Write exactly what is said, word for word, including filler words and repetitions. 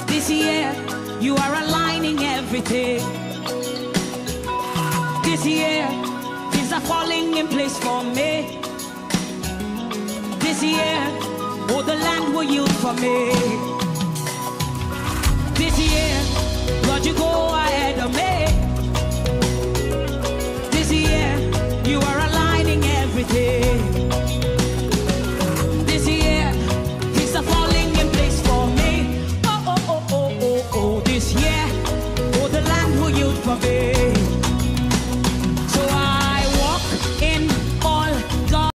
This year, you are aligning everything. This year, things are falling in place for me. This year, all the land will yield for me. This year, Lord, you go ahead of me. This year, you are aligning everything. This year, things are falling in place for me. Oh, oh, oh, oh, oh, oh. This year, all the land will yield for me.